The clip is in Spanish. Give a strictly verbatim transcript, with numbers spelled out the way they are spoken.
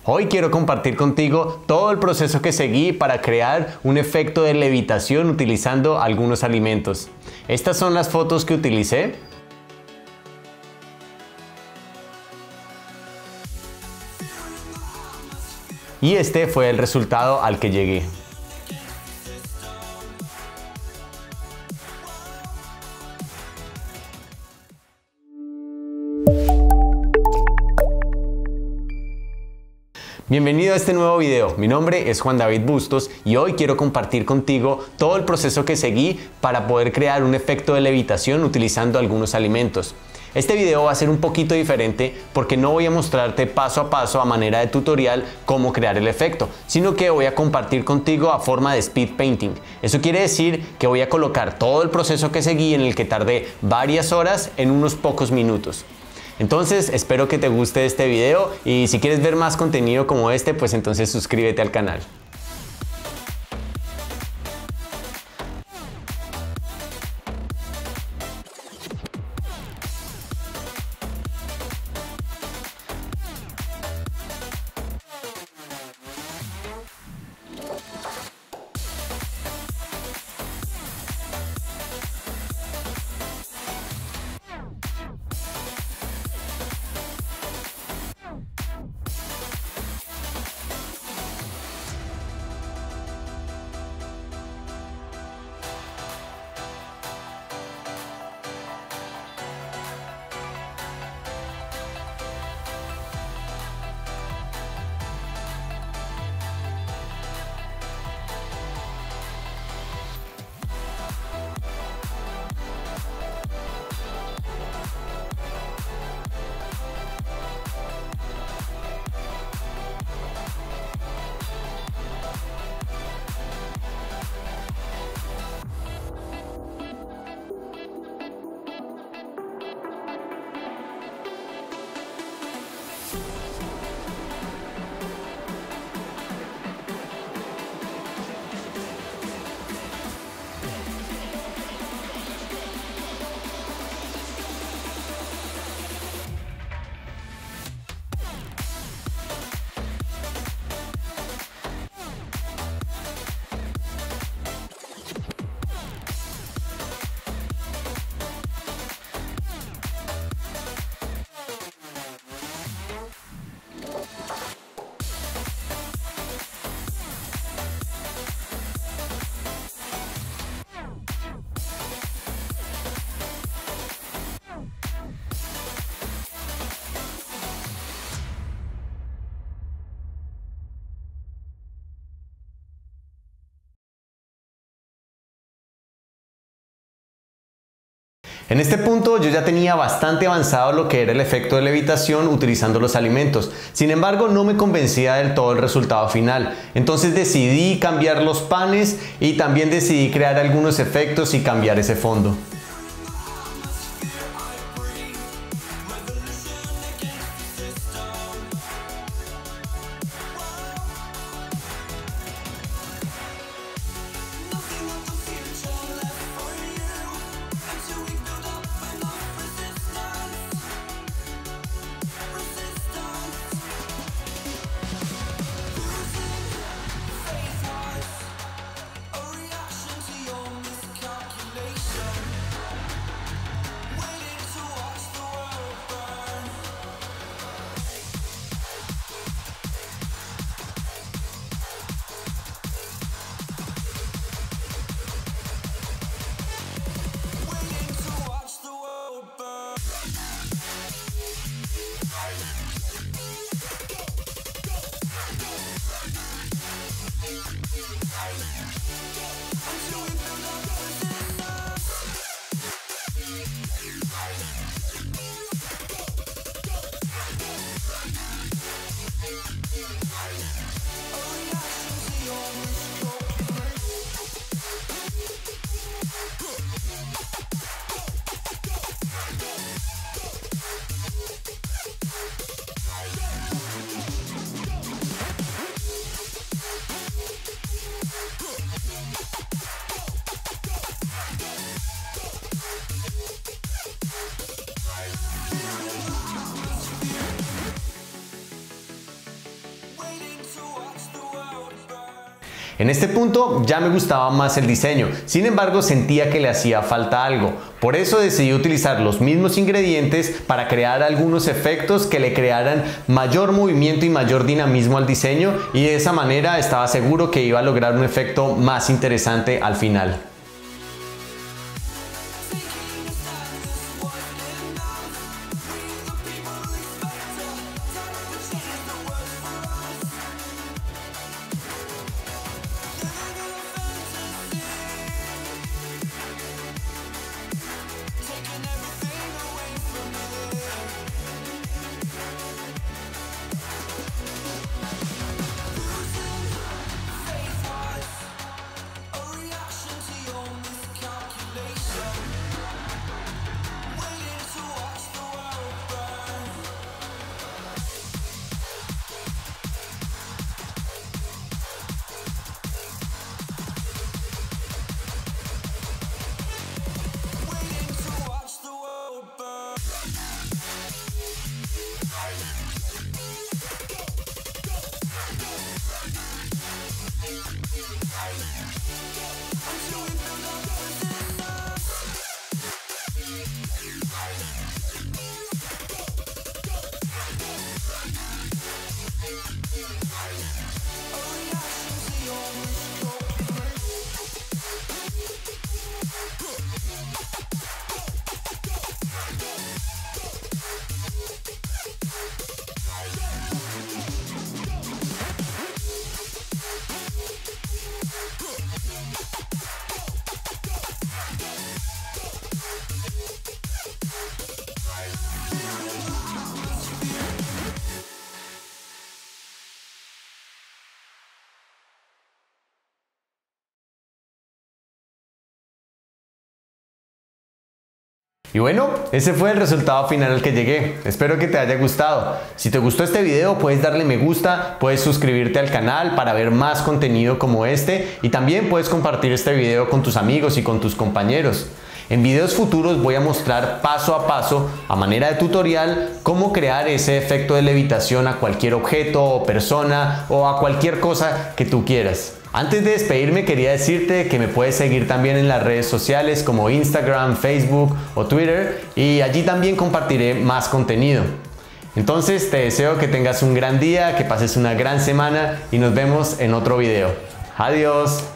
Hoy quiero compartir contigo todo el proceso que seguí para crear un efecto de levitación utilizando algunos alimentos. Estas son las fotos que utilicé. Y este fue el resultado al que llegué. Bienvenido a este nuevo video. Mi nombre es Juan David Bustos y hoy quiero compartir contigo todo el proceso que seguí para poder crear un efecto de levitación utilizando algunos alimentos. Este video va a ser un poquito diferente porque no voy a mostrarte paso a paso a manera de tutorial cómo crear el efecto, sino que voy a compartir contigo a forma de speed painting. Eso quiere decir que voy a colocar todo el proceso que seguí en el que tardé varias horas en unos pocos minutos. Entonces espero que te guste este video y si quieres ver más contenido como este, pues entonces suscríbete al canal. En este punto yo ya tenía bastante avanzado lo que era el efecto de levitación utilizando los alimentos. Sin embargo, no me convencía del todo el resultado final. Entonces decidí cambiar los panes y también decidí crear algunos efectos y cambiar ese fondo. En este punto ya me gustaba más el diseño, sin embargo sentía que le hacía falta algo. Por eso decidí utilizar los mismos ingredientes para crear algunos efectos que le crearan mayor movimiento y mayor dinamismo al diseño, y de esa manera estaba seguro que iba a lograr un efecto más interesante al final. Y bueno, ese fue el resultado final al que llegué. Espero que te haya gustado. Si te gustó este video, puedes darle me gusta, puedes suscribirte al canal para ver más contenido como este, y también puedes compartir este video con tus amigos y con tus compañeros. En videos futuros voy a mostrar paso a paso, a manera de tutorial, cómo crear ese efecto de levitación a cualquier objeto o persona o a cualquier cosa que tú quieras. Antes de despedirme, quería decirte que me puedes seguir también en las redes sociales como Instagram, Facebook o Twitter, y allí también compartiré más contenido. Entonces te deseo que tengas un gran día, que pases una gran semana y nos vemos en otro video. Adiós.